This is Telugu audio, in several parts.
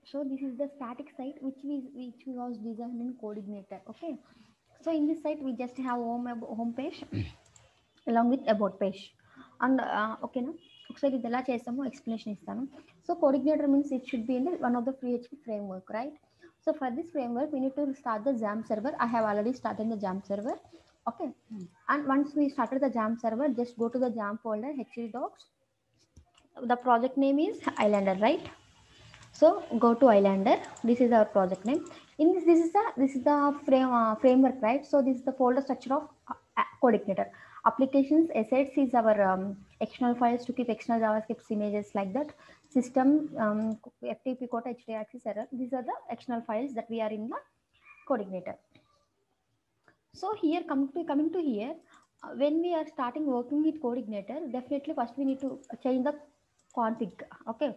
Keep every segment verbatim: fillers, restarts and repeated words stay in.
So this is the static site which we which was designed in Coordinator. Okay. So in this site we just have home home page along with about page. And uh, okay na. ఒకసారి ఇది ఎలా చేస్తామో ఎక్స్ప్లెనేషన్ ఇస్తాను. So coordinator means it should be in one of the P H P framework, right? So for this framework we need to start the XAMPP server. I have already started the XAMPP server. Okay. And once we started the XAMPP server, just go to the XAMPP folder, H D docs. The project name is Islander, right? So go to Islander. This is our project name. In this, this is the this is the frame uh, framework, right? So this is the folder structure of uh, Coordinator. Applications, assets is our um, external files to keep external JavaScript images like that. System, um, F T P quota, H T X S error. These are the external files that we are in the Coordinator. So here coming to coming to here, uh, when we are starting working with Coordinator, definitely first we need to change the config. Okay.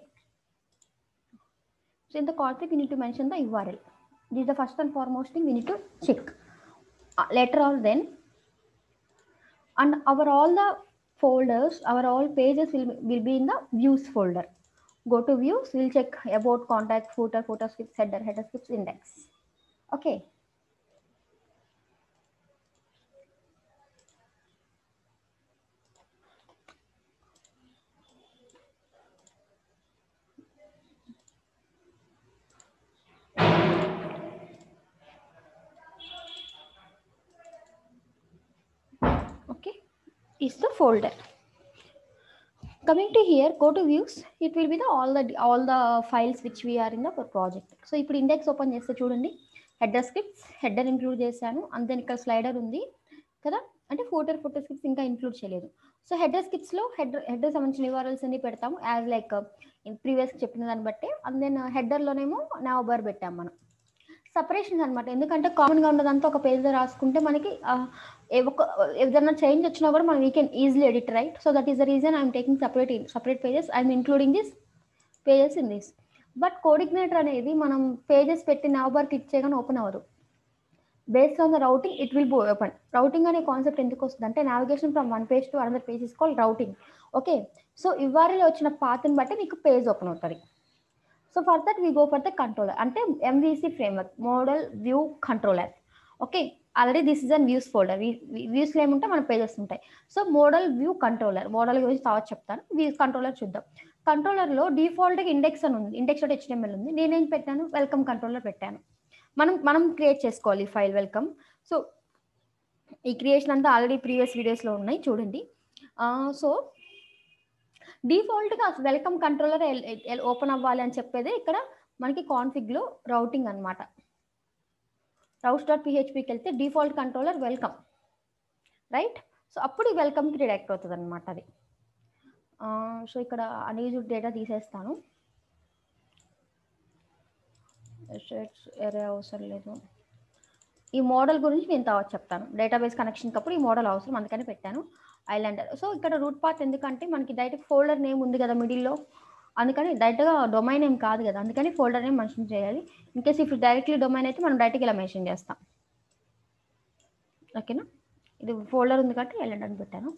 So in the config, we need to mention the U R L. This is the first and foremost thing we need to check. Uh, later on then, and our all the folders, our all pages will, will be in the views folder. Go to views, we'll check about, contact, footer, footer scripts, header, header scripts, index. Okay. Okay, is the folder. Coming to here, go to views. It will be the all the all the files which we are in the project. So ఇప్పుడు index open చేస్తే చూడండి, header scripts, header include చేశాను, and then ఇక్కడ స్లైడర్ ఉంది కదా, అంటే ఫోటర్ ఫోటర్ స్క్రిప్ట్స్ ఇంకా ఇంక్లూడ్ చేయలేదు. సో హెడర్ స్క్రిప్ట్స్ లో హెడర్ హెడర్ సంబంధించిన యూఆర్ఎల్స్ అన్ని పెడతాము యాజ్ లైక్ ప్రీవియస్ చెప్పిన దాన్ని బట్టి. అండ్ దెన్ హెడర్ లోనేమో నావ్ బార్ పెట్టాము మనం. సపరేషన్స్ అనమాట, ఎందుకంటే కామన్ గా ఉన్నదంతా ఒక పేజ్ లో రాసుకుంటే మనకి ఏదైనా చేంజ్ వచ్చినా కూడా మనం we can easily edit, right? So that is the reason I'm taking separate separate pages, I'm including this pages in this. But coordinator అనేది మనం పేజెస్ పెట్టి నావ్ బార్ క్లిక్ చేయగానే ఓపెన్ అవ్వదు. Based on the routing it will be open. Routing అనే కాన్సెప్ట్ ఎందుకు వస్తుంది అంటే navigation from one page to another page is called routing. Okay, so URL వచ్చిన పాత్ని బట్టి మీకు పేజ్ ఓపెన్ అవుతుంది. So for that we go for the controller, అంటే MVC framework, model view controller. Okay, already this is an views folder. Views లో ఏముంటే మన పేజెస్ ఉంటాయి. So model view controller, model గురించి తర్వాత చెప్తాను. వ్యూస్ కంట్రోలర్ చూద్దాం. కంట్రోలర్ లో డిఫాల్ట్ గా ఇండెక్స్ అని ఉంది, ఇండెక్స్ డాట్ హెచ్టిఎంఎల్ ఉంది. నేనేం పెట్టాను, వెల్కమ్ కంట్రోలర్ పెట్టాను. మనం మనం క్రియేట్ చేసుకోవాలి ఫైల్ వెల్కమ్. సో ఈ క్రియేషన్ అంతా ఆల్రెడీ ప్రీవియస్ వీడియోస్ లో ఉన్నాయి, చూడండి. సో డిఫాల్ట్ గా వెల్కమ్ కంట్రోలర్ ఓపెన్ అవ్వాలి అని చెప్పేది ఇక్కడ మనకి కాన్ఫిగ్ లో రౌటింగ్ అనమాట. రౌట్స్ డాట్ పిహెచ్పికి వెళ్తే default controller welcome, right? So అప్పుడు వెల్కమ్కి రిడైరెక్ట్ అవుతుంది అనమాట అది. సో ఇక్కడ అన్యూజ్డ్ డేటా తీసేస్తాను, ఎరే అవసరం లేదు. ఈ మోడల్ గురించి నేను తర్వాత చెప్తాను. డేటాబేస్ కనెక్షన్ అప్పుడు ఈ మోడల్ అవసరం, అందుకని పెట్టాను ఐలాండర్. సో ఇక్కడ రూట్ పాత్ ఎందుకంటే మనకి డైరెక్ట్ ఫోల్డర్ నేమ్ ఉంది కదా మిడిల్లో, అందుకని డైరెక్ట్గా డొమైన్ నేమ్ కాదు కదా, అందుకని ఫోల్డర్ నేమ్ మెన్షన్ చేయాలి. ఇన్ కేస్ ఇప్పుడు డైరెక్ట్లీ డొమైన్ అయితే మనం డైరెక్ట్గా ఇలా మెన్షన్ చేస్తాం. ఓకేనా, ఇది ఫోల్డర్ ఉంది కాబట్టి ఐలాండర్ అని పెట్టాను.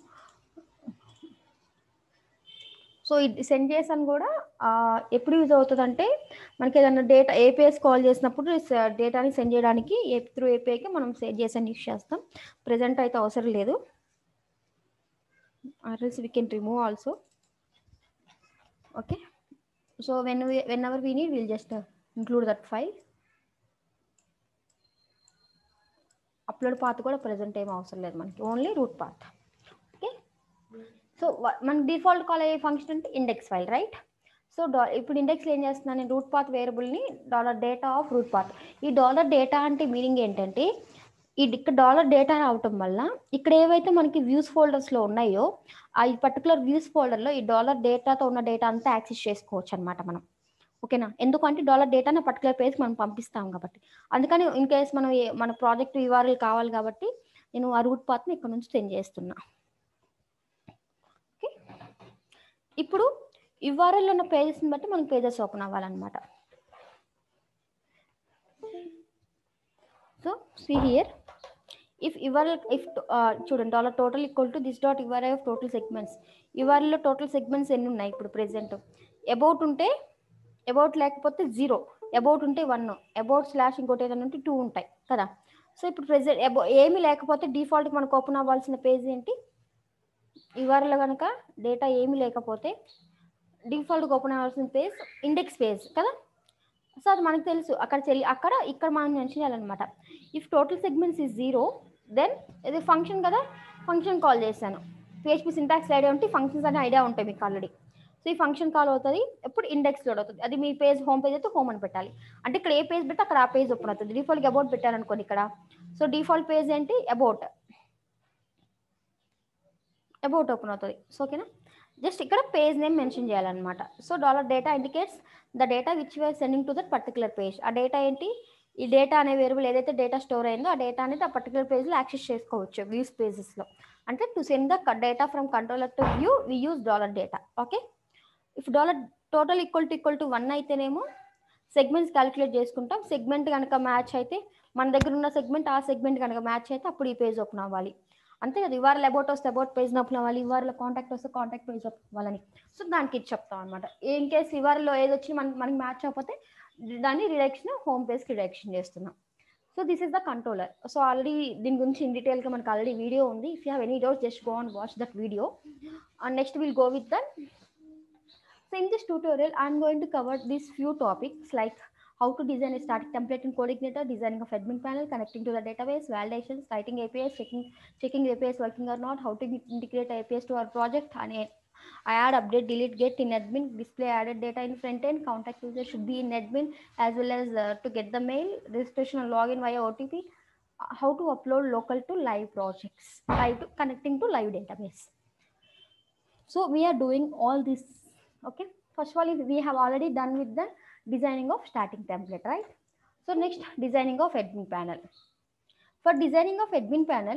సో ఇది సెండ్ చేసాను కూడా ఎప్పుడు యూజ్ అవుతుంది అంటే మనకి ఏదైనా డేటా ఏపీఎస్ కాల్ చేసినప్పుడు డేటాని సెండ్ చేయడానికి త్రూ ఏపీఐకి మనం సేవ్ చేసాను యూజ్ చేస్తాం. ప్రెజెంట్ అయితే అవసరం లేదు, URLs we can remove also. Okay, so when whenever we need will just include that file. Upload path కూడా ప్రెజెంట్ ఏం అవసరం లేదు మనకి, only root path. Okay, so మన డిఫాల్ట్ కాల్ అయ్యే ఫంక్షన్ అంటే ఇండెక్స్ ఫైల్, రైట్? సో డా ఇప్పుడు ఇండెక్స్లో ఏం చేస్తున్నాను నేను, రూట్ పాత్ వేరియబుల్ని dollar data of root path. ఈ డాలర్ డేటా అంటే మీనింగ్ ఏంటంటే ఈ ఇక్కడ డాలర్ డేటా అవటం వల్ల ఇక్కడ ఏవైతే మనకి వ్యూస్ ఫోల్డర్స్లో ఉన్నాయో ఆ ఈ పర్టికులర్ వ్యూస్ ఫోల్డర్లో ఈ డాలర్ డేటాతో ఉన్న డేటా అంతా యాక్సెస్ చేసుకోవచ్చు అనమాట మనం. ఓకేనా, ఎందుకంటే డాలర్ డేటాని పర్టికులర్ పేజ్ మనం పంపిస్తాం కాబట్టి. అందుకని ఇన్ కేస్ మనం మన ప్రాజెక్ట్ యూఆర్ఎల్ కావాలి కాబట్టి నేను ఆ రూట్ పాత్ని ఇక్కడ నుంచి సెండ్ చేస్తున్నా. ఓకే, ఇప్పుడు యూఆర్ఎల్ ఉన్న పేజెస్ని బట్టి మనకి పేజెస్ ఓపెన్ అవ్వాలన్నమాట. So see here, if URL if చూడండి dollar total equal to this dot URI of total segments. యూఆర్ఎల్లో టోటల్ సెగ్మెంట్స్ ఎన్ని ఉన్నాయి ఇప్పుడు ప్రెసెంట్? అబౌట్ ఉంటే అబౌట్, లేకపోతే జీరో. అబౌట్ ఉంటే వన్, అబౌట్ స్లాష్ ఇంకోటి ఏదైనా ఉంటే టూ ఉంటాయి కదా. సో ఇప్పుడు ప్రెజెంట్ అబౌ ఏమీ లేకపోతే డిఫాల్ట్ మనకు ఓపెన్ అవ్వాల్సిన పేజ్ ఏంటి, ఇవాళ కనుక డేటా ఏమీ లేకపోతే డిఫాల్ట్గా ఓపెన్ అవ్వాల్సిన పేజ్ ఇండెక్స్ పేజ్ కదా. సో అది మనకు తెలుసు, అక్కడ చెల్లి అక్కడ ఇక్కడ మనం మెన్షన్ చేయాలన్నమాట. If total segments is zero then ఇది ఫంక్షన్ కదా, ఫంక్షన్ కాల్ చేశాను. పిహెచ్పి సింటాక్స్ ఐడియా ఉంటే ఫంక్షన్స్ అనే ఐడియా ఉంటాయి మీకు ఆల్రెడీ. సో ఈ ఫంక్షన్ కాల్ అవుతుంది, ఎప్పుడు ఇండెక్స్ లోడ్ అవుతుంది. అది మీ పేజ్ హోమ్ పేజ్ అయితే హోమ్ అని పెట్టాలి. అంటే ఇక్కడ ఏ పేజ్ పెడితే అక్కడ ఆ పేజ్ ఓపెన్ అవుతుంది. డిఫాల్ట్గా అబౌట్ పెట్టారనుకోండి ఇక్కడ, సో డిఫాల్ట్ పేజ్ ఏంటి అబౌట్, అబౌట్ ఓపెన్ అవుతుంది. సో ఓకేనా, జస్ట్ ఇక్కడ పేజ్ నేమ్ మెన్షన్ చేయాలన్నమాట. So dollar data indicates the data which you're sending to that particular page. ఆ డేటా ఏంటి, ఈ డేటా అనే వేరియబుల్ ఏదైతే డేటా స్టోర్ అయిందో ఆ డేటా అనేది ఆ పర్టికులర్ పేజ్లో యాక్సెస్ చేసుకోవచ్చు వ్యూస్ పేజెస్లో. అంటే to send the data from controller to view we use dollar data. Okay, if dollar total equal to equal to one అయితేనేమో సెగ్మెంట్స్ క్యాలిక్యులేట్ చేసుకుంటాం. సెగ్మెంట్ కనుక మ్యాచ్ అయితే, మన దగ్గర ఉన్న సెగ్మెంట్ ఆ సెగ్మెంట్ కనుక మ్యాచ్ అయితే అప్పుడు ఈ పేజ్ ఓపెన్ అవ్వాలి. అంతే కదా, ఇవాళ అబౌట్ వస్తే అబౌట్ పేజ్ ఓపెన్ అవ్వాలి, ఇవాళ కాంటాక్ట్ వస్తే కాంటాక్ట్ పేజ్ ఓపెన్ అవ్వాలని. సో దానికి ఇది చెప్తాం అనమాట. ఇన్ కేసు ఇవాళలో ఏది వచ్చి మనకి మనకి మ్యాచ్ అవ్వకపోతే దాన్ని రిడక్షన్ హోమ్ పేజ్కి రిడక్షన్ చేస్తున్నాం. So this is the controller. So already దీని గురించి ఇన్ డీటెయిల్గా మనకు ఆల్రెడీ వీడియో ఉంది. If you have any doubts just go and watch that video. And next will go with that. So in this tutorial, I am going to cover these few topics like how to design a static template in CodeIgniter, designing of admin panel, connecting to the database, validations, writing A P Is, checking checking A P Is working or not, how to integrate A P Is to our project, and I add, update, delete, get in admin, display added data in front end, contact user should be in admin, as well as uh, to get the mail, registration and login via O T P, uh, how to upload local to live projects, live to connecting to live database. So we are doing all this. Okay, first of all we have already done with the designing of static template, right? So next, designing of admin panel. For designing of admin panel,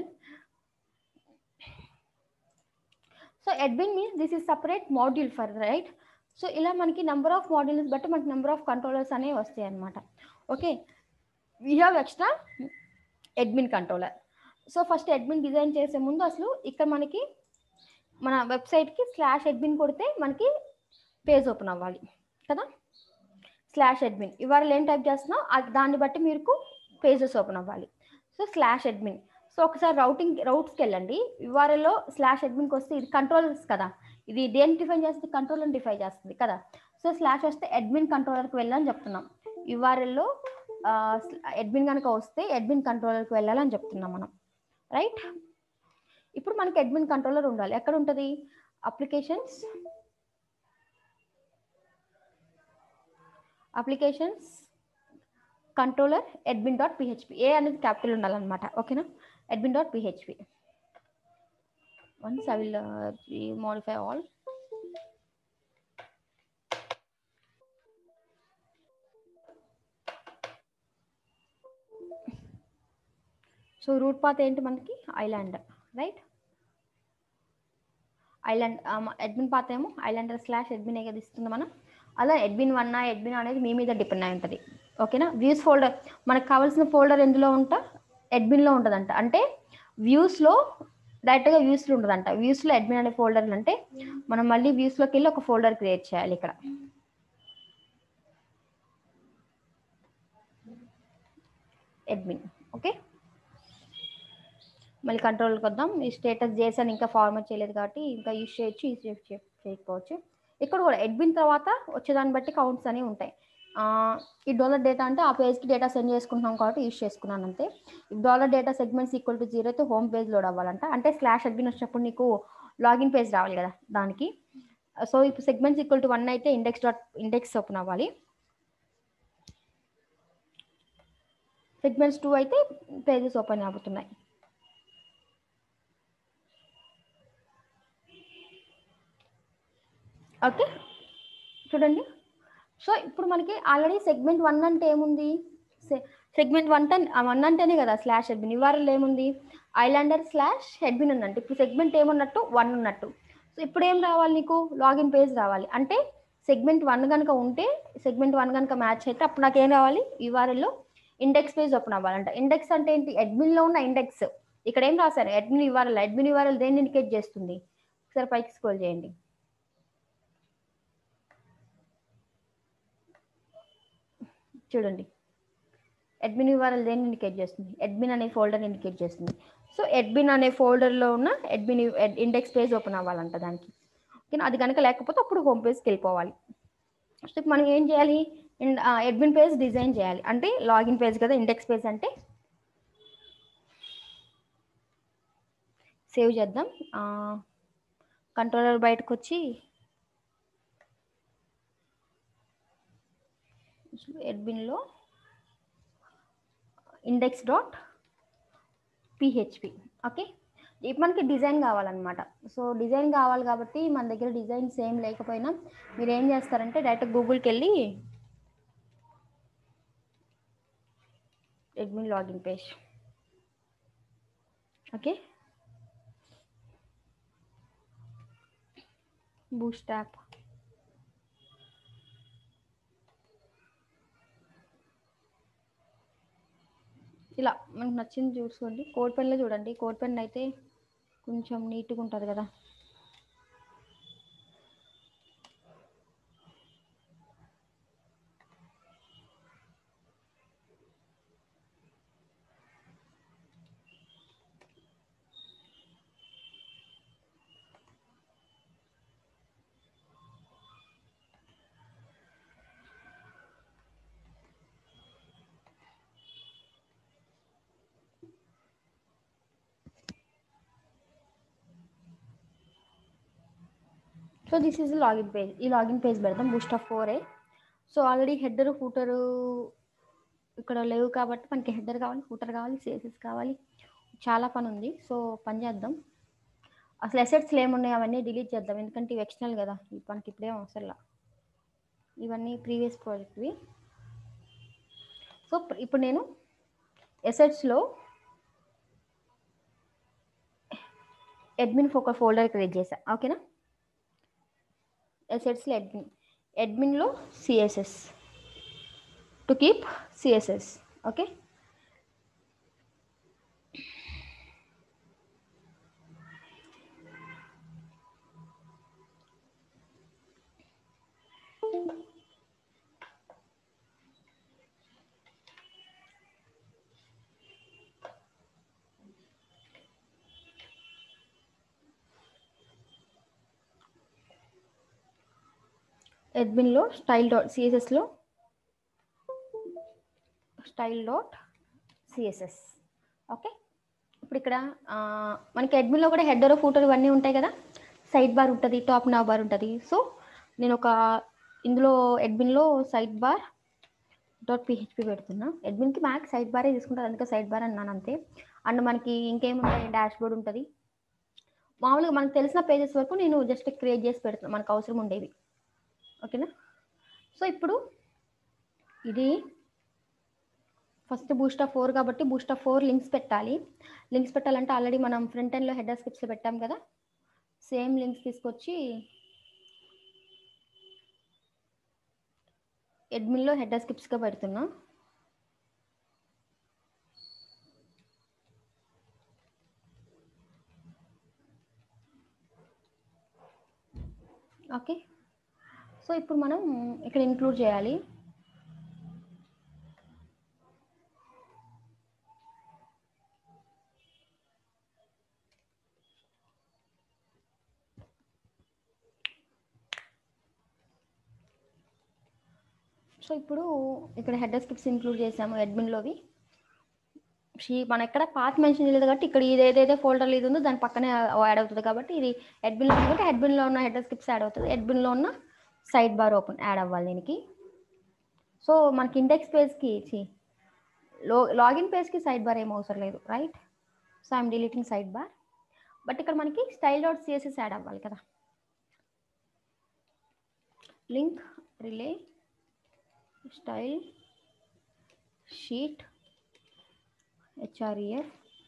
so admin means this is separate module for, right? So ila manaki number of modules but manaki number of controllers ane vastayi annamata. Okay, we have extra admin controller. So first admin design chese mundu asalu ikkada manaki మన వెబ్సైట్కి స్లాష్ అడ్మిన్ కొడితే మనకి పేజ్ ఓపెన్ అవ్వాలి కదా. స్లాష్ అడ్మిన్ ఇవాళ ఏం టైప్ చేస్తున్నావు దాన్ని బట్టి మీకు పేజెస్ ఓపెన్ అవ్వాలి. So slash admin. సో ఒకసారి రౌటింగ్ రౌట్స్కి వెళ్ళండి. ఇవాళలో స్లాష్ అడ్మిన్కి వస్తే ఇది కంట్రోలర్స్ కదా, ఇది దేన్ని డిఫైన్ చేస్తుంది, కంట్రోలర్ని డిఫైన్ చేస్తుంది కదా. సో స్లాష్ వస్తే అడ్మిన్ కంట్రోలర్కి వెళ్ళాలని చెప్తున్నాం. ఇవాళలో అడ్మిన్ కనుక వస్తే అడ్మిన్ కంట్రోలర్కి వెళ్ళాలని చెప్తున్నాం మనం, రైట్? ఇప్పుడు మనకి అడ్మిన్ కంట్రోలర్ ఉండాలి. ఎక్కడ ఉంటుంది, applications, applications controller admin dot PHP. A అనేది క్యాపిటల్ ఉండాలన్నమాట. ఓకేనా, admin dot PHP. Once I will modify all. So root path ఏంటి మనకి island, right? Island admin path ఏమో ఐలాండర్ స్లాష్ అడ్మిన్ ఏగా ఇస్తుంది మనం. అలా అడ్మిన్ వన్ అడ్మిన్ అనేది మీ మీద డిపెండ్ అయి ఉంటుంది. ఓకేనా, వ్యూస్ ఫోల్డర్ మనకు కావాల్సిన ఫోల్డర్ ఎందులో ఉంటా అడ్మిన్లో ఉంటుందంట. అంటే వ్యూస్లో డైరెక్ట్గా వ్యూస్లో ఉంటుందంట. వ్యూస్లో అడ్మిన్ అనే ఫోల్డర్లు అంటే మనం మళ్ళీ వ్యూస్లోకి వెళ్ళి ఒక ఫోల్డర్ క్రియేట్ చేయాలి. ఇక్కడ అడ్మిన్. ఓకే, మళ్ళీ కంట్రోల్కి వద్దాం. ఈ స్టేటస్ చేసాను, ఇంకా ఫార్మేట్ చేయలేదు కాబట్టి ఇంకా యూజ్ చేయొచ్చు, యూజ్ చేయకపోవచ్చు. ఇక్కడ కూడా అడ్మిన్ తర్వాత వచ్చేదాన్ని బట్టి కౌంట్స్ అనేవి ఉంటాయి. ఈ డాలర్ డేటా అంటే ఆ పేజ్కి డేటా సెండ్ చేసుకుంటున్నాం కాబట్టి యూజ్ చేసుకున్నాను అంతే. ఈ dollar data segments equal to zero అయితే హోమ్ పేజ్ లోడ్ అవ్వాలంట. అంటే స్లాష్ అడ్మిన్ వచ్చినప్పుడు నీకు లాగిన్ పేజ్ రావాలి కదా దానికి. సో ఇప్పుడు సెగ్మెంట్స్ ఈక్వల్ టు వన్ అయితే ఇండెక్స్ డాట్ ఇండెక్స్ ఓపెన్ అవ్వాలి. సెగ్మెంట్స్ టూ అయితే పేజెస్ ఓపెన్ అవుతున్నాయి. ఓకే చూడండి. సో ఇప్పుడు మనకి ఆల్రెడీ సెగ్మెంట్ వన్ అంటే ఏముంది, సెగ్మెంట్ వన్ టెన్ వన్ అంటేనే కదా స్లాష్ అడ్మిన్. ఇవాళ ఏముంది ఐలాండర్ స్లాష్ అడ్మిన్ ఉందంటే ఇప్పుడు సెగ్మెంట్ ఏమున్నట్టు వన్ ఉన్నట్టు. సో ఇప్పుడు ఏం రావాలి నీకు, లాగిన్ పేజ్ రావాలి. అంటే సెగ్మెంట్ వన్ కనుక ఉంటే సెగ్మెంట్ వన్ కనుక మ్యాచ్ అయితే అప్పుడు నాకు ఏం రావాలి, ఇవాళలో ఇండెక్స్ పేజ్ ఓపెన్ అవ్వాలంట. ఇండెక్స్ అంటే ఏంటి, అడ్మిన్లో ఉన్న ఇండెక్స్. ఇక్కడ ఏం రాశారు, అడ్మిన్ ఇవాళ. అడ్మిన్ ఇవాళ దేన్ని ఇండికేట్ చేస్తుంది, ఒకసారి పైకి స్క్రోల్ చేయండి. చూడండి, అడ్మిన్ యూఆర్ఎల్ దేన్ని ఇండికేట్ చేస్తుంది? అడ్మిన్ అనే ఫోల్డర్ ఇండికేట్ చేస్తుంది. సో అడ్మిన్ అనే ఫోల్డర్లో ఉన్న అడ్మిన్ ఇండెక్స్ పేజ్ ఓపెన్ అవ్వాలంట దానికి. ఓకేనా, అది కనుక లేకపోతే అప్పుడు హోమ్ పేజ్కి వెళ్ళిపోవాలి. సో మనం ఏం చేయాలి? అడ్మిన్ పేజ్ డిజైన్ చేయాలి. అంటే లాగిన్ పేజ్ కదా, ఇండెక్స్ పేజ్ అంటే. సేవ్ చేద్దాం. కంట్రోలర్ బయటకు వచ్చి అడ్మిన్లో ఇండెక్స్ డాట్ పిహెచ్పి. ఓకే, ఇప్పుడు మనకి డిజైన్ కావాలన్నమాట. సో డిజైన్ కావాలి కాబట్టి మన దగ్గర డిజైన్ సేమ్ లేకపోయినా మీరు ఏం చేస్తారంటే డైరెక్ట్ గూగుల్కి వెళ్ళి admin login page, okay, bootstrap, ఇలా మనకు నచ్చింది చూసుకోండి. కోడ్ పెన్లో చూడండి, కోడ్ పెన్ అయితే కొంచెం నీట్గా ఉంటుంది కదా. So this is login page. ఈ లాగిన్ పేజ్ పెడదాం bootstrap four A. So already header footer ఇక్కడ లేవు కాబట్టి మనకి హెడర్ కావాలి, ఫూటర్ కావాలి, సిఎస్ఎస్ కావాలి, చాలా పని ఉంది. సో పని చేద్దాం. అసలు అసెట్స్లు ఏమున్నాయి అవన్నీ డిలీట్ చేద్దాం, ఎందుకంటే ఇవి ఎక్స్టర్నల్ కదా, మనకి ఇప్పుడేం అవసరంలా, ఇవన్నీ ప్రీవియస్ ప్రాజెక్ట్వి. సో ఇప్పుడు నేను అసెట్స్లో అడ్మిన్ ఒక ఫోల్డర్ క్రియేట్ చేశా. ఓకేనా, అసెట్స్లో అడ్మిన్, అడ్మిన్లో CSS to keep CSS. Okay, అడ్మిన్లో స్టైల్ డాట్ సిఎస్ఎస్లో స్టైల్ డాట్ సిఎస్ఎస్. ఓకే, ఇప్పుడు ఇక్కడ మనకి అడ్మిన్లో కూడా హెడర్ ఫూటర్ ఇవన్నీ ఉంటాయి కదా, సైడ్ బార్ ఉంటుంది, టాప్ నావ్ బార్ ఉంటుంది. సో నేను ఒక ఇందులో అడ్మిన్లో సైడ్ బార్ డాట్ పిహెచ్పి పెడుతున్నా. అడ్మిన్కి మ్యాక్స్ సైడ్ బారే తీసుకుంటుంది, అందుకే సైడ్ బార్ అన్నాను అంతే. అండ్ మనకి ఇంకేముంటాయి, డాష్ బోర్డ్ ఉంటుంది. మామూలుగా మనకు తెలిసిన పేజెస్ వరకు నేను జస్ట్ క్రియేట్ చేసి పెడుతున్నాను, మనకు అవసరం ఉండేవి. ఓకేనా, సో ఇప్పుడు ఇది ఫస్ట్ బూట్స్ట్రాప్ ఫోర్ కాబట్టి బూట్స్ట్రాప్ ఫోర్ లింక్స్ పెట్టాలి. లింక్స్ పెట్టాలంటే ఆల్రెడీ మనం ఫ్రంట్ ఎండ్లో హెడర్ స్క్రిప్ట్స్లో పెట్టాం కదా, సేమ్ లింక్స్ తీసుకొచ్చి అడ్మిన్లో హెడర్ స్క్రిప్ట్స్గా పెడుతున్నా. ఓకే, సో ఇప్పుడు మనం ఇక్కడ ఇంక్లూడ్ చేయాలి. సో ఇప్పుడు ఇక్కడ హెడర్ స్క్రిప్ట్స్ ఇంక్లూడ్ చేసాము అడ్మిన్లోవి. షీ మనం ఎక్కడ పాత్ మెన్షన్ చేయలేదు కాబట్టి ఇక్కడ ఇది ఏదైతే ఫోల్డర్లో ఇది ఉందో దాని పక్కనే యాడ్ అవుతుంది కాబట్టి ఇది అడ్మిన్లో ఉంది కాబట్టి అడ్మిన్లో ఉన్న హెడర్ స్క్రిప్ట్స్ యాడ్ అవుతుంది, అడ్మిన్లో ఉన్న సైడ్ బార్ ఓపెన్ యాడ్ అవ్వాలి దీనికి. సో మనకి ఇండెక్స్ పేజ్కి లో లాగిన్ పేజ్కి సైడ్ బార్ ఏం అవసరం లేదు, right. So I'm deleting side bar, but ఇక్కడ మనకి స్టైల్ డాట్ సిఎస్ఎస్ యాడ్ అవ్వాలి కదా. Link rel style sheet HREF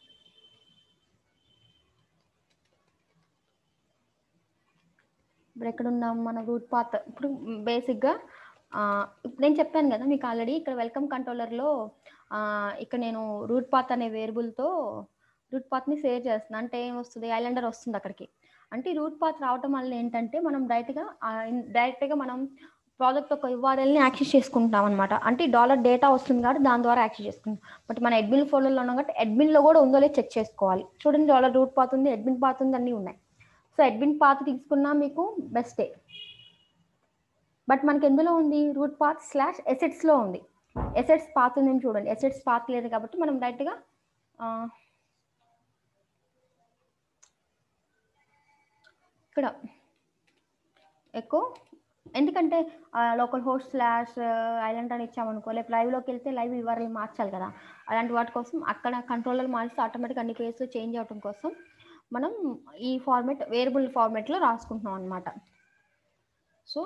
ఇప్పుడు ఎక్కడ ఉన్నాం మన రూట్ పాత్. ఇప్పుడు బేసిక్గా ఇప్పుడు నేను చెప్పాను కదా మీకు ఆల్రెడీ ఇక్కడ వెల్కమ్ కంట్రోలర్లో ఇక్కడ నేను రూట్ పాత్ అనే వేరియబుల్తో రూట్ పాత్ని సేవ్ చేస్తున్నాను. అంటే ఏం వస్తుంది, ఐలాండర్ వస్తుంది అక్కడికి. అంటే రూట్ పాత్ రావటం వల్ల ఏంటంటే మనం డైరెక్ట్గా డైరెక్ట్గా మనం ప్రాజెక్ట్ ఒక యూఆర్ఎల్ని యాక్సెస్ చేసుకుంటాం అనమాట. అంటే డాలర్ డేటా వస్తుంది కాబట్టి దాని ద్వారా యాక్సెస్ చేసుకుంటాం. బట్ మన అడ్మిన్ ఫోల్డర్లో ఉన్నాం కాబట్టి అడ్మిన్లో కూడా ఉందో లేదో చెక్ చేసుకోవాలి. చూడండి, డాలర్ రూట్ పాత్ ఉంది, అడ్మిన్ పాత్ ఉంది, అన్నీ ఉన్నాయి. సో అడ్మిన్ పాత్ తీసుకున్నా మీకు బెస్టే. బట్ మనకి ఎందులో ఉంది? రూట్ పాత్ స్లాష్ ఎసెట్స్లో ఉంది. ఎసెట్స్ పాత్ ఉందని చూడండి. ఎసెట్స్ పాత్ లేదు కాబట్టి మనం డైరెక్ట్గా ఇక్కడ ఎక్కువ, ఎందుకంటే లోకల్ హోస్ట్ స్లాష్ ఐలాండ్ అని ఇచ్చామనుకో, లేకపోతే లైవ్లోకి వెళ్తే లైవ్ యూఆర్ఎల్ మార్చాలి కదా. అలాంటి వాటి కోసం అక్కడ కంట్రోలర్ మార్చితే ఆటోమేటిక్గా అన్ని పేజెస్ చేంజ్ అవడం కోసం మనం ఈ ఫార్మెట్ వేరియబుల్ ఫార్మెట్లో రాసుకుంటున్నాం అనమాట. So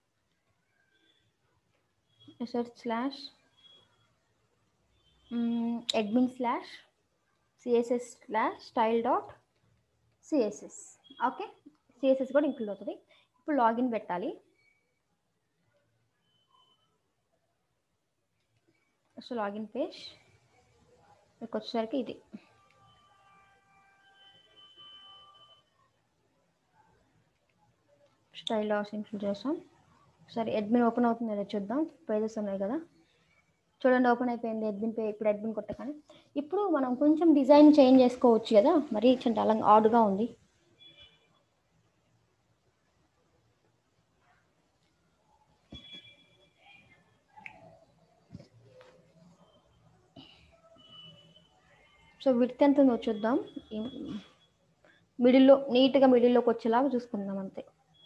asset slash admin slash CSS slash style dot CSS. Okay, CSS కూడా ఇంక్లూడ్ అవుతుంది. ఇప్పుడు లాగిన్ పెట్టాలి. సో లాగిన్ పేజ్ మీకు వచ్చేసరికి ఇది. స్టైల్ డాట్స్ ఇంక్లూడ్ చేస్తాం. సరే, అడ్మిన్ ఓపెన్ అవుతుంది లేదా చూద్దాం. పేజెస్ ఉన్నాయి కదా, చూడండి ఓపెన్ అయిపోయింది అడ్మిన్ పే. ఇప్పుడు అడ్మిన్ కొట్టగానే ఇప్పుడు మనం కొంచెం డిజైన్ చేంజ్ చేసుకోవచ్చు కదా. మరీ చాలా ఆడ్గా ఉంది. సో విడ్త్ ఎంత ఉందో చూద్దాం. మిడిల్లో నీట్గా మిడిల్లోకి వచ్చేలాగా చూసుకుందాం అంతే.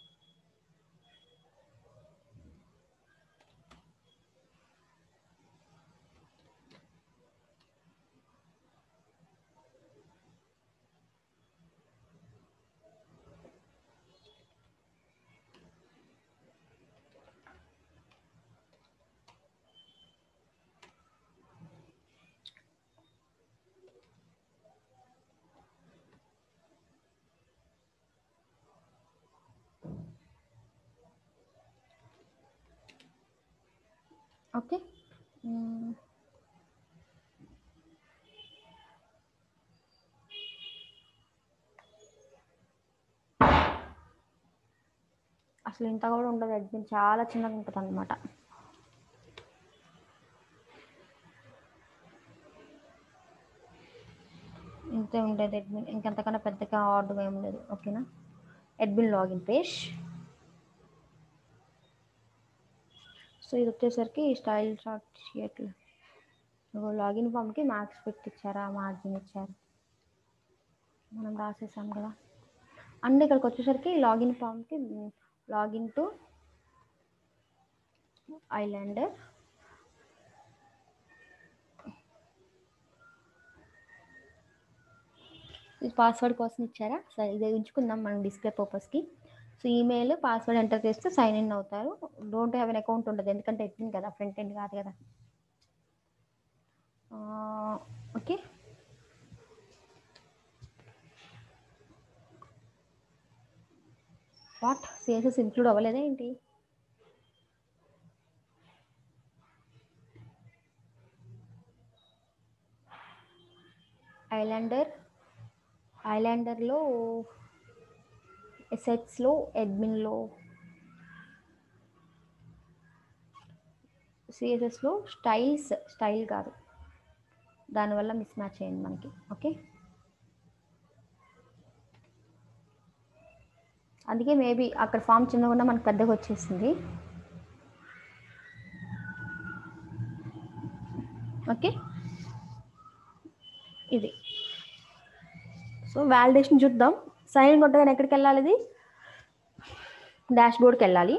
ఓకే, అసలు ఇంత కూడా ఉండదు. అడ్మిన్ చాలా చిన్నగా ఉంటుంది అనమాట. ఇంతే ఉండేది అడ్మిన్, ఇంకెంతకన్నా పెద్దగా ఆర్డర్ ఏం లేదు. ఓకేనా, అడ్మిన్ లాగిన్ పేజ్. సో ఇది వచ్చేసరికి స్టైల్ చార్ట్ షీట్లు. లాగిన్ ఫామ్కి మార్క్స్ పెట్టించారా, మార్జిన్ ఇచ్చారు, మనం రాసేసాం కదా. అండ్ ఇక్కడికి వచ్చేసరికి లాగిన్ ఫామ్కి లాగిన్ టు ఐలాండర్, ఇది పాస్వర్డ్ కోసం ఇచ్చారా. సరే, ఇది ఉంచుకుందాం మనం డిస్ప్లే పర్పస్కి. సో ఈమెయిల్ పాస్వర్డ్ ఎంటర్ చేస్తే సైన్ ఇన్ అవుతారు. డోంట్ హ్యావ్ ఎన్ అకౌంట్ ఉండదు, ఎందుకంటే ఎడ్మిన్ కదా, ఫ్రంట్ ఎండ్ కాదు కదా. ఓకే, వాట్ సిఎస్ఎస్ ఇంక్లూడ్ అవ్వలేదా ఏంటి? ఐలాండర్ ఐలాండర్లో ఎసెట్స్లో అడ్మిన్లో సిఎస్ఎస్లో స్టైల్స్ స్టైల్ కాదు, దానివల్ల మిస్ మ్యాచ్ అయ్యింది మనకి. ఓకే, అందుకే మేబీ అక్కడ ఫామ్ చిన్నగా ఉన్నా మనకు పెద్దగా వచ్చేసింది. ఓకే, ఇది. సో వ్యాలిడేషన్ చూద్దాం. సైన్ ఇన్ కొట్టగానే ఎక్కడికి వెళ్ళాలి? ఇది డాష్ బోర్డ్కి వెళ్ళాలి.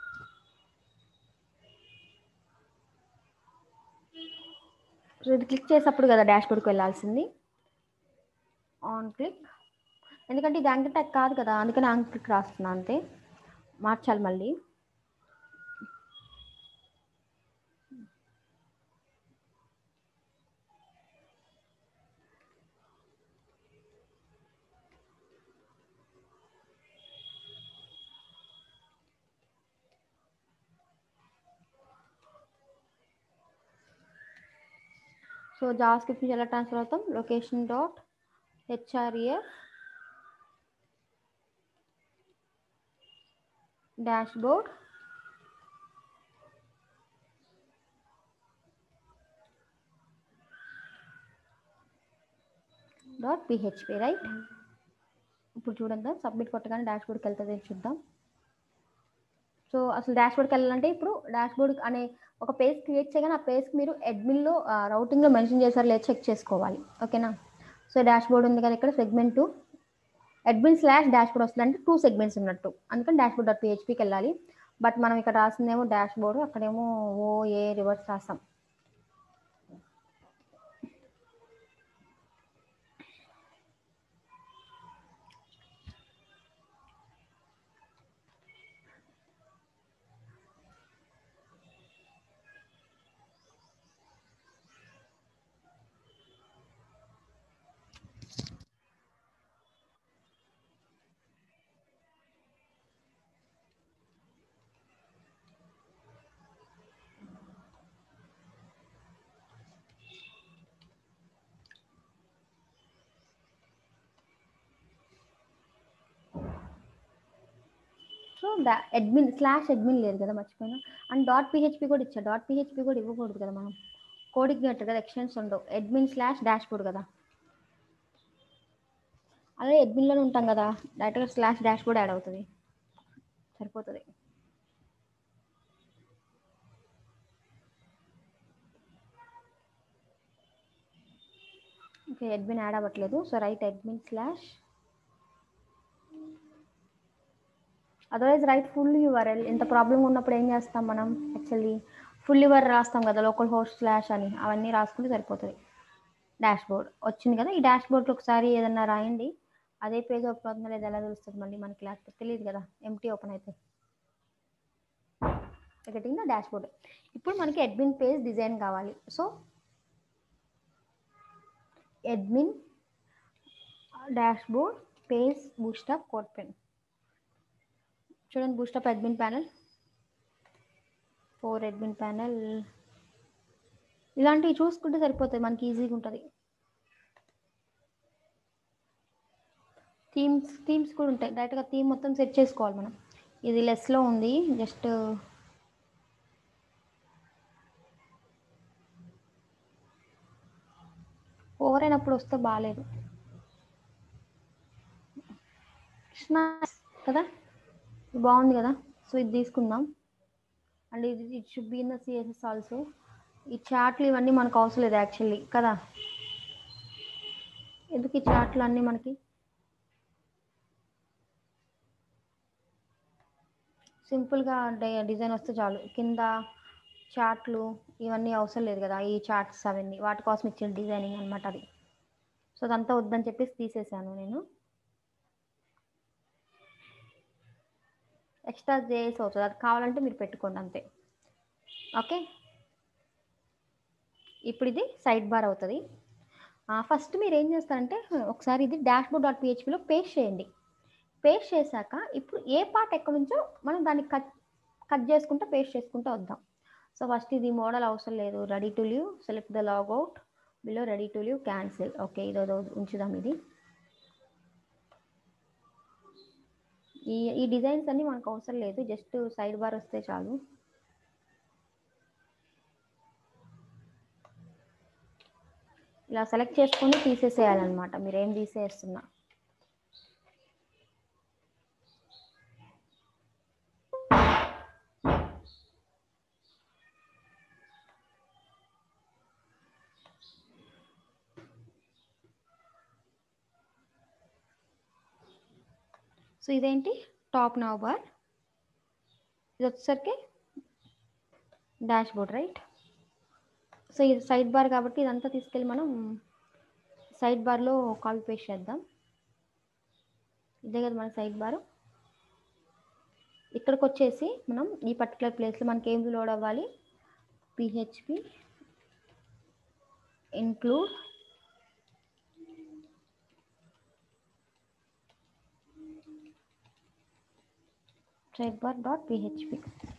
సో ఇది క్లిక్ చేసేటప్పుడు కదా డాష్ బోర్డ్కి వెళ్ళాల్సింది. ఆన్ క్లిక్, ఎందుకంటే ఇది యాంకర్ ట్యాగ్ కాదు కదా, అందుకని యాంకర్ క్లిక్ రాస్తున్నా అంతే. మార్చాలి మళ్ళీ. సో జావా స్క్రిప్ట్ నుంచి ఎలా ట్రాన్స్ఫర్ అవుతాం? Location dot HREF dash board dot PHP right. ఇప్పుడు చూడండి సబ్మిట్ కొట్టగానే డాష్ బోర్డ్కి వెళ్తుంది చూద్దాం. సో అసలు డాష్ బోర్డ్కి వెళ్ళాలంటే ఇప్పుడు డాష్ బోర్డ్ అనే ఒక పేజ్ క్రియేట్ చేయగానే ఆ పేజ్కి మీరు అడ్మిన్లో రౌటింగ్లో మెన్షన్ చేశారు లేదు చెక్ చేసుకోవాలి. ఓకేనా. సో డాష్ బోర్డ్ ఉంది కదా ఇక్కడ segment two admin slash dash board వస్తుంది అంటే టూ సెగ్మెంట్స్ ఉన్నట్టు, అందుకని డాష్ బోర్డ్ డాట్ పిహెచ్పికి వెళ్ళాలి. బట్ మనం ఇక్కడ రాసిందేమో డాష్ బోర్డు, అక్కడేమో ఓ ఏ రివర్స్ రాస్తాం. సో డా అడ్మిన్ స్లాష్ అడ్మిన్ లేదు కదా మర్చిపోయినా, అండ్ డాట్ పిహెచ్పి కూడా ఇచ్చా. డాట్ పిహెచ్పి కూడా ఇవ్వకూడదు కదా, మనం కోడ్ ఇగ్నట్టు కదా, ఎక్స్టెన్స్ ఉండవు. అడ్మిన్ స్లాష్ డాష్ బోర్డ్ కదా, అదే అడ్మిన్లోనే ఉంటాం కదా, డైరెక్ట్గా స్లాష్ డాష్ బోర్డ్ యాడ్ అవుతుంది, సరిపోతుంది. ఓకే అడ్మిన్ యాడ్ అవ్వట్లేదు. So right admin slash, otherwise right full URL. ఇంత ప్రాబ్లం ఉన్నప్పుడు ఏం చేస్తాం మనం, యాక్చువల్లీ ఫుల్ యూఆర్ రాస్తాం కదా, లోకల్ హోస్ట్ స్లాష్ అని, అవన్నీ రాసుకుంటే సరిపోతుంది. డాష్ బోర్డ్ వచ్చింది కదా, ఈ డాష్ బోర్డ్లో ఒకసారి ఏదన్నా రాయండి, అదే పేజ్ ఓపెన్ అవుతుందో లేదా ఎలా తెలుస్తుంది మళ్ళీ మనకి, లేకపోతే తెలియదు కదా ఎంటీ ఓపెన్ అయితే. Getting the dash board. ఇప్పుడు మనకి అడ్మిన్ పేజ్ డిజైన్ కావాలి. So admin dash board page bootstrap code pen. చూడండి bootstrap admin panel, four admin panel, ఇలాంటివి చూసుకుంటే సరిపోతుంది, మనకి ఈజీగా ఉంటుంది. థీమ్స్ థీమ్స్ కూడా ఉంటాయి, డైరెక్ట్గా థీమ్ మొత్తం సెట్ చేసుకోవాలి మనం. ఇది లెస్లో ఉంది, జస్ట్ ఓవర్ అయినప్పుడు వస్తే బాగాలేదు కదా. బాగుంది కదా, సో ఇది తీసుకుందాం. అండ్ ఇది it should be in the CSS also. ఈ చాట్లు ఇవన్నీ మనకు అవసరం లేదు యాక్చువల్లీ కదా, ఎందుకు ఈ చాట్లు అన్నీ మనకి, సింపుల్గా డిజైన్ వస్తే చాలు. కింద చాట్లు ఇవన్నీ అవసరం లేదు కదా, ఈ చార్ట్స్ అవన్నీ వాటి కోసం ఇచ్చిన డిజైనింగ్ అనమాట అది. సో అదంతా వద్దని చెప్పేసి తీసేసాను నేను. ఎక్స్ట్రా చేసి అవుతుంది, అది కావాలంటే మీరు పెట్టుకోండి అంతే. ఓకే ఇప్పుడు ఇది సైడ్ బార్ అవుతుంది. ఫస్ట్ మీరు ఏం చేస్తారంటే ఒకసారి ఇది డాష్ బోర్డ్ డాట్ పిహెచ్పిలో పేస్ట్ చేయండి. పేస్ట్ చేశాక ఇప్పుడు ఏ పార్ట్ ఎక్కడి నుంచో మనం దాన్ని కట్ కట్ చేసుకుంటూ పేస్ట్ చేసుకుంటూ వద్దాం. సో ఫస్ట్ ఇది మోడల్ అవసరం లేదు, ready to leave, select the logout below ready to leave, cancel. Okay ఇదో ఉంచుదాం. ఇది ఈ ఈ డిజైన్స్ అన్నీ మనకు అవసరం లేదు, జస్ట్ సైడ్ బార్ వస్తే చాలు. ఇలా సెలెక్ట్ చేసుకొని తీసేసేయాలన్నమాట, మీరు ఏం తీసేస్తున్నా. సో ఇదేంటి టాప్ నౌ బార్, ఇది వచ్చేసరికి డాష్ బోర్డ్ రైట్. సో ఇది సైడ్ బార్ కాబట్టి ఇదంతా తీసుకెళ్ళి మనం సైడ్ బార్లో కాపీ పేస్ట్ చేద్దాం. ఇదే కదా మన సైడ్ బార్. ఇక్కడికి వచ్చేసి మనం ఈ పర్టికులర్ ప్లేస్లో మనకి ఏం లోడ్ అవ్వాలి, PHP include side bar dot PHP.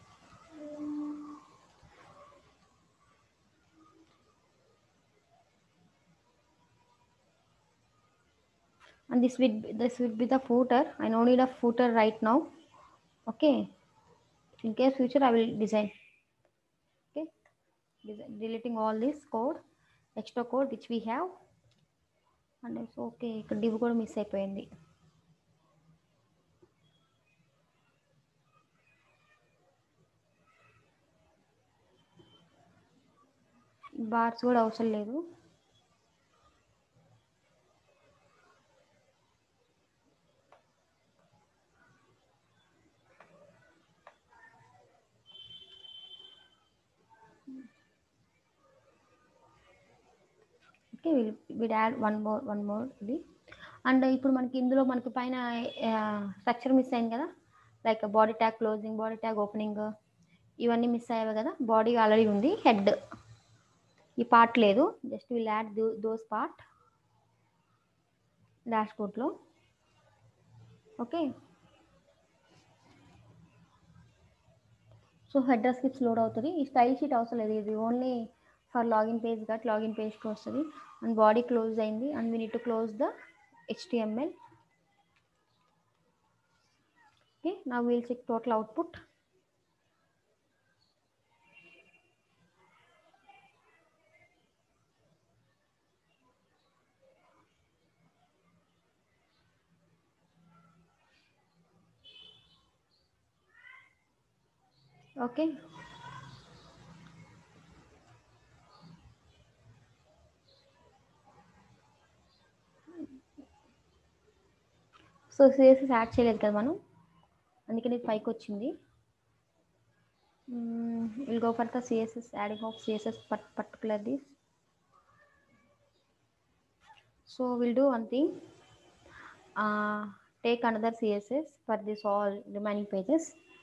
and this will be, this will be the footer. I no need a footer right now. Okay, in case future I will design. Okay, design, deleting all this code, extra code which we have, and okay ఇక్కడ డివ్ కూడా మిస్ అయిపోయింది. బార్స్ కూడా అవసరం లేదు. Okay will add one more one more ఇది. అండ్ ఇప్పుడు మనకి ఇందులో మనకి పైన స్ట్రక్చర్ మిస్ అయింది కదా, like body tag closing, body tag opening, ఇవన్నీ మిస్ అయ్యాయి కదా. బాడీ ఆల్రెడీ ఉంది, హెడ్ ఈ పార్ట్ లేదు. Just will add those part dash బోర్డ్లో. Okay so header scripts load అవుతుంది. ఈ స్టైల్ షీట్ అవసరం లేదు, ఇది only for login page got login పేజ్కి వస్తుంది. అండ్ బాడీ క్లోజ్ అయింది and we need to close the HTML. Okay now will check total output. Okay so CSS add చేయలేదు కదా మనం, అందుకని ఇది పైకి వచ్చింది. Will go for the CSS adding of CSS particular this. So will do one thing, take another C S S for this all remaining pages.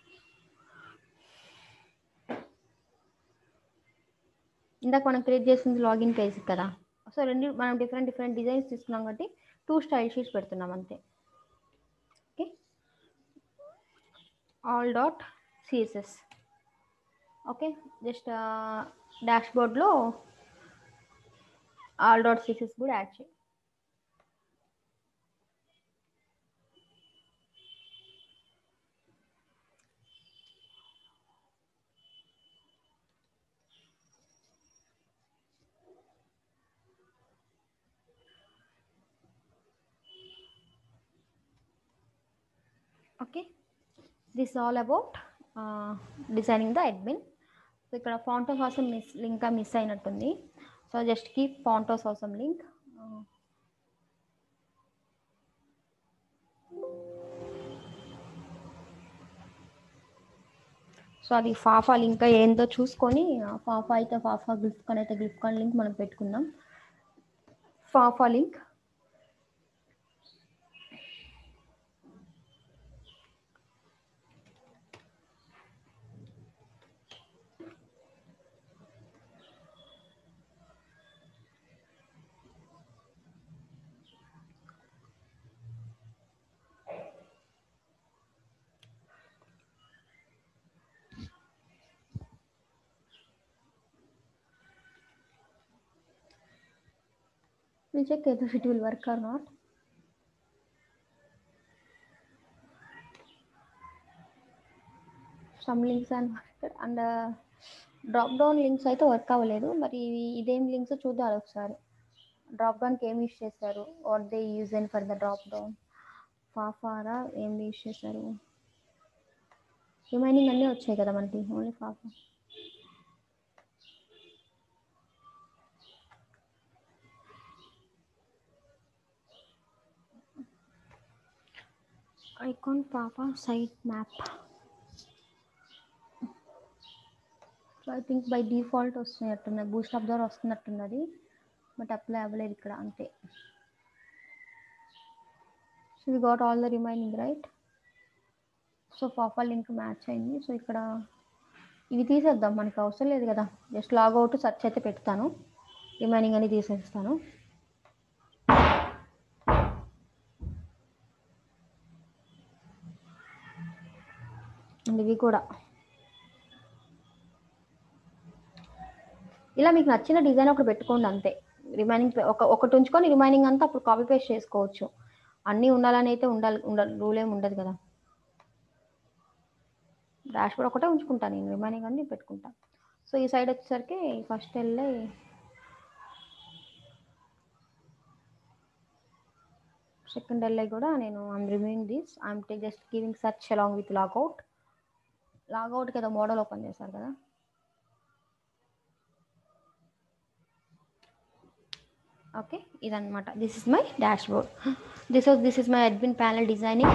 ఇందాక మనం క్రియేట్ చేసింది లాగిన్ పేజ్ కదా, సో రెండు మనం డిఫరెంట్ డిఫరెంట్ డిజైన్స్ తీసుకున్నాం కాబట్టి టూ స్టైల్ షీట్స్ పెడుతున్నాం అంతే. Okay all dot CSS. Okay just dash బోర్డ్లో ఆల్ డాట్ సిఎస్ఎస్ కూడా యాడ్ చేయి. Okay this all about designing the admin. So ఇక్కడ ఫాంటోస్ అవసరం మిస్ ఇంకా మిస్ అయినట్టుంది. సో జస్ట్ కీప్ ఫాంటోస్ అవసరం లింక్. సో అది ఫాఫా లింక్ ఏందో చూసుకొని, ఫాఫా అయితే ఫాఫా, గ్లిఫ్కాన్ అయితే గ్లిఫ్కాన్ లింక్ మనం పెట్టుకుందాం. Fa fa link we'll check whether it will work or not. Some links are worked and drop down links అయితే వర్క్ అవ్వలేదు. మరి ఇదేం లింక్స్ చూద్దాం ఒకసారి. డ్రాప్ డౌన్కి ఏం యూజ్ చేశారు, what they use and for the drop down, ఫాఫారా ఏం యూజ్ చేశారు. రిమైనింగ్ అన్నీ వచ్చాయి కదా మనకి, only fa fa. Icon fa fa site map. So I think by default వస్తున్నట్టున్నది, బూస్ట్ అప్ ద్వారా వస్తున్నట్టున్నది, బట్ అప్లై అవ్వలేదు ఇక్కడ అంతే. So we got all the remaining right. So fa fa link match అయింది. సో ఇక్కడ ఇవి తీసేద్దాం, మనకి అవసరం లేదు కదా. జస్ట్ లాగౌట్ సర్చ్ అయితే పెడతాను, రిమైనింగ్ అని తీసేస్తాను. అండ్ ఇవి కూడా ఇలా మీకు నచ్చిన డిజైన్ ఒకటి పెట్టుకోండి అంతే. రిమైనింగ్ ఒక ఒకటి ఉంచుకొని రిమైనింగ్ అంతా అప్పుడు కాపీ పేస్ట్ చేసుకోవచ్చు. అన్నీ ఉండాలని అయితే ఉండాలి ఉండాలి రూల్ ఏమి ఉండదు కదా. డాష్ బోర్డ్ ఒకటే ఉంచుకుంటాను నేను, రిమైనింగ్ అన్నీ పెట్టుకుంటాను. సో ఈ సైడ్ వచ్చేసరికి ఫస్ట్ వెళ్ళి సెకండ్ ఎల్ఐ కూడా నేను I'm removing this I'm just giving search along with logout logout కదా మోడల్ ఓపెన్ చేశారు కదా. ఓకే ఇదన్నమాట. This is my dash board. This this is my admin panel designing.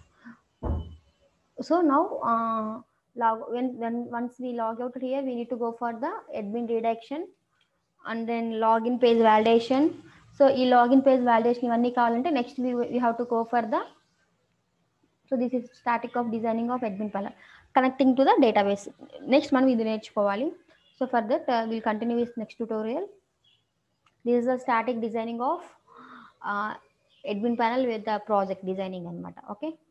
So now uh, log when when once we log out here, we need to go for the admin redirection and then login page validation. So ఈ login page validation ఇవన్నీ కావాలంటే next we we have to go for the, so this is static of designing of admin panel connecting to the database. Next మనం ఇది నేర్చుకోవాలి. So for that uh, we'll continue with next tutorial. This is the static designing of uh, admin panel with the project designing అన్నమాట. Okay.